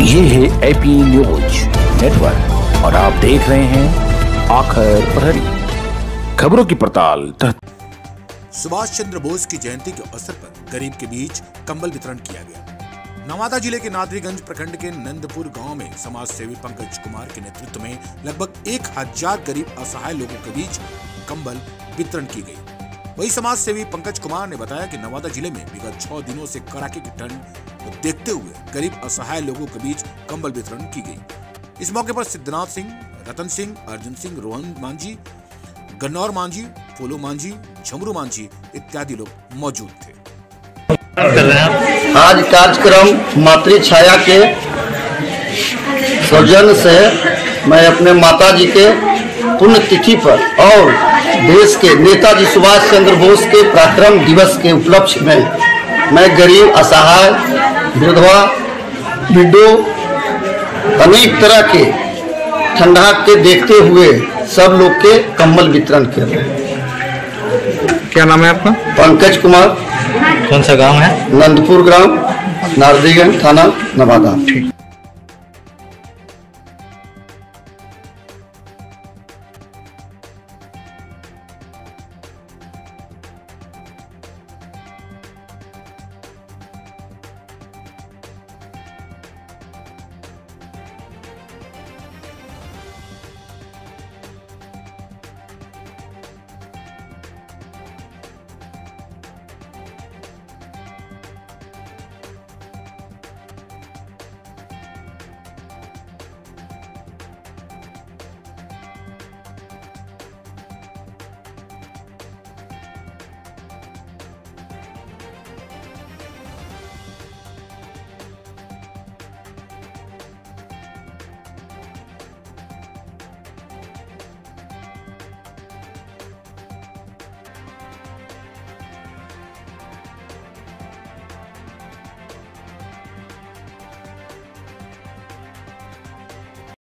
ये है AP news network और आप देख रहे हैं आखिर प्रहरी खबरों की पड़ताल। सुभाष चंद्र बोस की जयंती के अवसर पर गरीब के बीच कंबल वितरण किया गया। नवादा जिले के नादरीगंज प्रखंड के नंदपुर गांव में समाज सेवी पंकज कुमार के नेतृत्व में लगभग 1000 गरीब असहाय लोगों के बीच कंबल वितरण की गई। वही समाज सेवी पंकज कुमार ने बताया कि नवादा जिले में विगत 6 दिनों से कड़ाके की ठंड को देखते हुए गरीब असहाय लोगों के बीच कंबल वितरण की गई। इस मौके पर सिद्धनाथ सिंह, रतन सिंह, अर्जुन सिंह, रोहन मांझी, गन्नौर मांझी, फूलो मांझी, झमरू मांझी इत्यादि लोग मौजूद थे। आज कार्यक्रम मातृ छाया के सौजन्य से मैं अपने माता जी के पुण्यतिथि पर और देश के नेताजी सुभाष चंद्र बोस के पराक्रम दिवस के उपलक्ष्य में मैं गरीब, असहाय, विधवा, विडो अनेक तरह के ठंडा के देखते हुए सब लोग के कंबल वितरण कर रहे हैं। क्या नाम है आपका? पंकज कुमार। कौन सा गांव है? नंदपुर ग्राम, नादरीगंज थाना, नवादा।